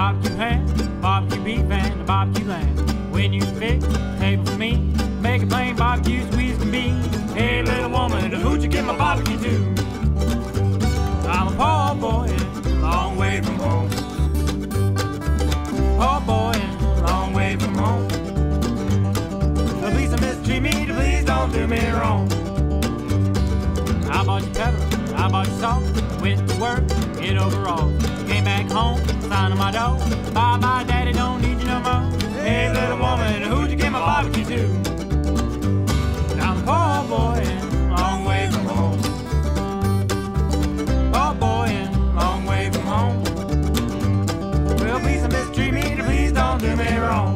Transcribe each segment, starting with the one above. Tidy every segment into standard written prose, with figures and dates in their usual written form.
barbecue ham, barbecue beef, and a barbecue lamb. When you fix a table for me, make it plain barbecue, sweet as can be. Hey, little woman, who'd you get my barbecue to? I'm a poor boy, long way from home. Poor boy, long way from home. So please don't mistreat me, please don't do me wrong. I bought you pepper, I bought you salt, went to work in overalls. Came back home, signed on my door. Bye-bye, daddy, don't need you no more. Hey, little woman, who'd you get my barbecue to? I'm a poor boy, long way from home. Poor boy, long way from home. Well, please don't mistreat me, please don't do me wrong.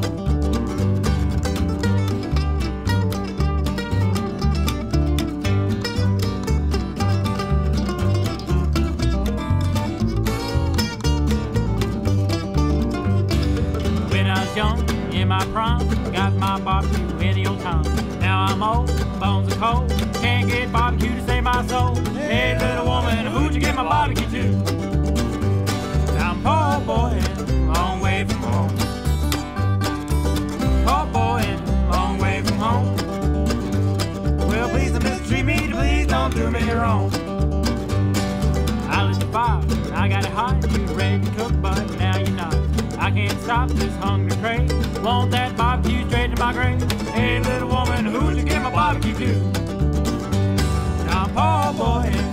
Young, in my prime, got my barbecue any old time. Now I'm old, bones are cold, can't get barbecue to save my soul. Hey, little woman, who'd you get my barbecue to? I'm poor boy, long way from home. Poor boy, long way from home. Well, please don't mistreat me, please don't do me wrong. I lit the fire, I got it hot, you ready to cook, but now you're not. I can't stop this hungry crave. Want that barbecue straight to my grave. Hey, little woman, who'd you get my barbecue to? I'm a poor boy.